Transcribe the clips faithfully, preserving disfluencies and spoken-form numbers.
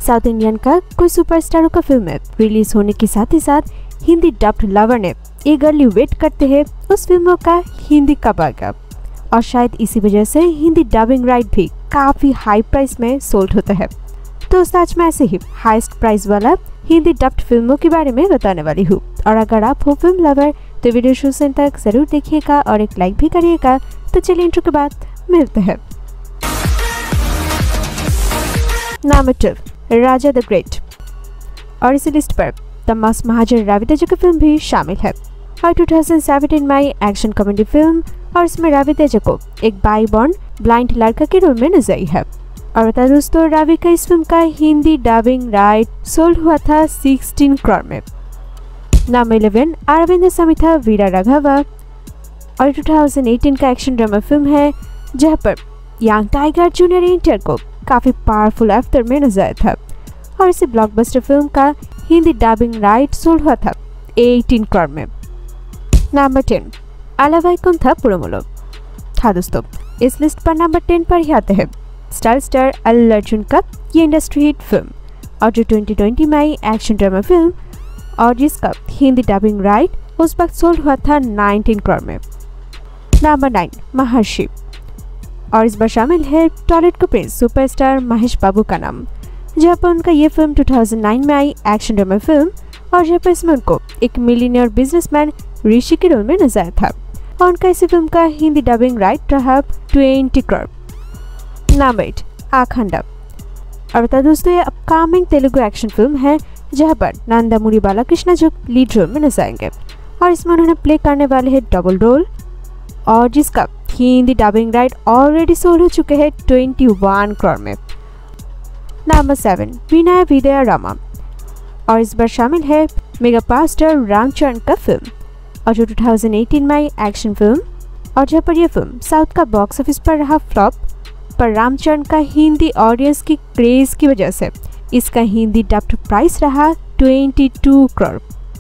South Indian का कोई सुपरस्टारों का फिल्म है, रिलीज होने के साथ ही साथ हिंदी डब्ड लवर ने ईगरली वेट करते हैं उस फिल्मों का हिंदी कब आएगा, और शायद इसी वजह से हिंदी डबिंग राइट भी काफी हाई प्राइस में सोल्ड होता है। तो आज मैं ऐसे ही हाईएस्ट प्राइस वाला हिंदी डब्ड फिल्मों के बारे में बताने वाली हूँ, और अगर आप हो फिल्म लवर तो वीडियो शुरू से अंत तक जरूर देखिएगा और एक लाइक भी करिएगा। तो चलिए इंट्रो के बाद मिलते हैं। Number two, Raja the great, और इस लिस्ट पर तमास महाजन रावी तेजा की फिल्म भी शामिल है, और दो हज़ार सत्रह में एक्शन कॉमेडी फिल्म, और इसमें रावी तेजा को एक बाई बॉर्न ब्लाइंड लड़का के रोल में नजर आई है। और बता दोस्तों, रावी का इस फिल्म का हिंदी डबिंग राइट सोल्ड हुआ था सोलह करोड़ में। नंबर इलेवन, अरविंद समिथा वीरा राघवा, और दो हज़ार अठारह का एक्शन ड्रामा फिल्म है जहां पर यंग टाइगर जूनियर एनटीआर को काफी पावरफुल एक्टर में नजर आया था, और इसी ब्लॉकबस्टर फिल्म का हिंदी डबिंग राइट सोल्ड हुआ था अठारह करोड़ में। Number ten, Ala Vaikunthapurramuloo. था दोस्तों, इस लिस्ट पर नंबर टेन पर ही आते हैं स्टार स्टार अल्लू अर्जुन का ये इंडस्ट्री हिट फिल्म, और जो दो हज़ार बीस में आई एक्शन ड्रामा फिल्म, और जिसका हिंदी डबिंग राइट उस वक्त सोल्ड हुआ था उन्नीस करोड़ में। नंबर नाइन, महर्षि, और इस बार शामिल है टॉलीवुड के प्रिंस सुपरस्टार महेश बाबू का नाम, जहाँ पर उनका ये फिल्म दो हज़ार नौ में आई एक्शन ड्रामा फिल्म, और जहाँ पर इसमें उनको एक मिलियनियर बिजनेसमैन ऋषि के रोल में नजर आया था, और उनका इसी फिल्म का हिंदी डबिंग राइट रहा बीस करोड़। नंबर एट, आखंड, और बता दोस्तों ये अपकमिंग तेलुगु एक्शन फिल्म है जहाँ पर नंदामुरी बालाकृष्ण जो लीड रोल में नजर आएंगे, और इसमें उन्होंने प्ले करने वाले हैं डबल रोल, और जिसका Hindi dubbing right already sold हो चुके हैं इक्कीस करोड़ में। नंबर सेवन, विनय विदया रामा, और इस बार शामिल है मेगा पावर स्टार रामचरण का फिल्म, और जो दो हज़ार अठारह में आई एक्शन फिल्म, और जहाँ पर यह फिल्म साउथ का बॉक्स ऑफिस पर रहा फ्लॉप, पर रामचरण का हिंदी ऑडियंस की क्रेज की वजह से इसका हिंदी डब्ड प्राइस रहा बाईस करोड़।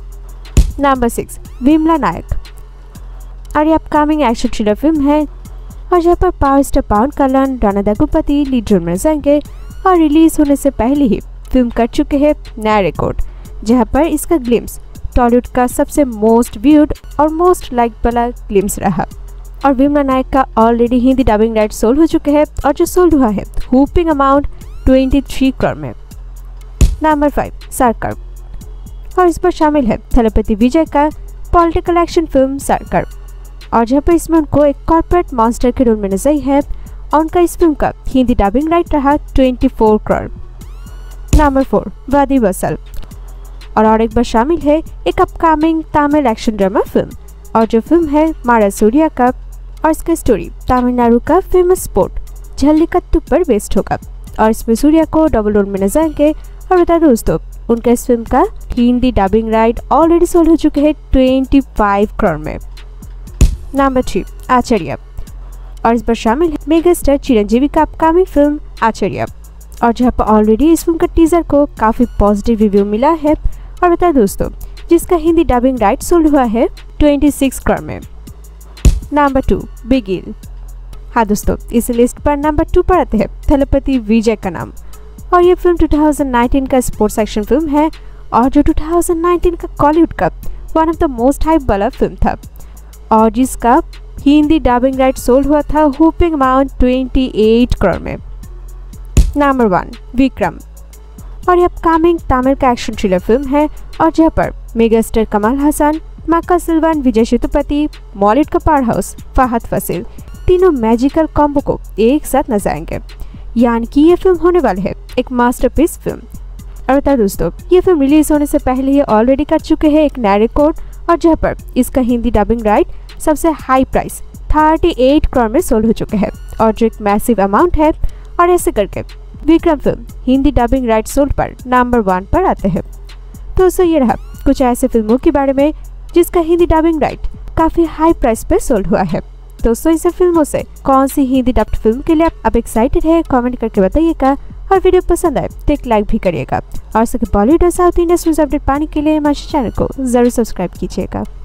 नंबर सिक्स, विमला नायक, और ये अपकमिंग एक्शन थ्रिलर फिल्म है, और जहाँ पर power star Pawan Kalyan Rana Daggubati lead role में जाएंगे, और रिलीज होने से पहले ही फिल्म कर चुके हैं नया रिकॉर्ड, जहाँ पर इसका ग्लिम्स टॉलीवुड का सबसे मोस्ट व्यूड और मोस्ट लाइक वाला ग्लिम्स रहा, और विमला नायक का already Hindi dubbing right sold हो चुके हैं, और जो सोल्ड हुआ है हूपिंग अमाउंट तेईस करोड़ में। नंबर फाइव, सरकार, और इस पर शामिल है थलपति विजय का पॉलिटिकल एक्शन फिल्म सरकार, और जहाँ पर इसमें उनको एक कॉर्पोरेट मॉन्स्टर के रोल में नजर आई है, और उनका इस फिल्म का हिंदी डबिंग राइट रहा चौबीस करोड़। नंबर फोर, वादी वसल, और, और एक बार शामिल है एक upcoming Tamil action drama film, और जो फिल्म है मारा सूर्या का, और इसका स्टोरी तमिलनाडु का फेमस स्पोर्ट जल्लीकट्टू पर बेस्ड होगा, और इसमें सूर्या को डबल रोल में नजर आएंगे। और बता दो दोस्तों, उनका इस फिल्म का Hindi dubbing right already sold हो चुके हैं पच्चीस करोड़ में। नंबर थ्री, आचार्य, और इस बार शामिल है मेगा स्टार चिरंजीवी का अपकमिंग फिल्म आचार्य, और जहाँ पर ऑलरेडी इस फिल्म का टीजर को काफी पॉजिटिव रिव्यू मिला है, और बता दोस्तों जिसका हिंदी डबिंग राइट सोल्ड हुआ है छब्बीस करोड़ में। नंबर टू, बिगिल, हाँ दोस्तों इस लिस्ट पर नंबर टू पर आते हैं थलपति विजय का नाम, और ये फिल्म दो हज़ार उन्नीस का स्पोर्ट्स एक्शन फिल्म है, और जो दो हज़ार उन्नीस का कॉलीवुड का one of the most hype वाला फिल्म था, और जिसका हिंदी डबिंग राइट सोल्ड हुआ था हूपिंग अमाउंट अट्ठाईस करोड़ में। नंबर वन, विक्रम, और ये अपकमिंग तमिल का एक्शन थ्रिलर फिल्म है, और जहाँ पर मेगा स्टार कमल हसन, माका सिल्वन, विजय सेतुपति, मॉलिवुड का पावर हाउस फहद फासिल तीनों मैजिकल कॉम्बो को एक साथ नजर आएंगे, यानी कि ये फिल्म होने वाली है एक मास्टरपीस फिल्म। और बता दोस्तों ये फिल्म रिलीज होने से पहले ही ऑलरेडी कर चुके हैं एक नया रिकॉर्ड, और जहाँ पर इसका हिंदी डबिंग राइट सबसे हाई प्राइस अड़तीस करोड़ में सोल्ड हो चुके हैं, और जो एक मैसिव अमाउंट है, और ऐसे करके Vikram film Hindi dubbing right sold पर नंबर वन पर आते हैं। तो दोस्तों ये रहा कुछ ऐसे फिल्मों के बारे में जिसका हिंदी डबिंग राइट काफी हाई प्राइस पे सोल्ड हुआ है। दोस्तों इन सब फिल्मों से कौन सी हिंदी डब्ड फिल्म के लिए आप एक्साइटेड है कमेंट करके बताइएगा, और वीडियो पसंद आए तो एक लाइक भी करिएगा, और सके बॉलीवुड और साउथ इंडियन न्यूज़ अपडेट पाने के लिए हमारे चैनल को जरूर सब्सक्राइब कीजिएगा।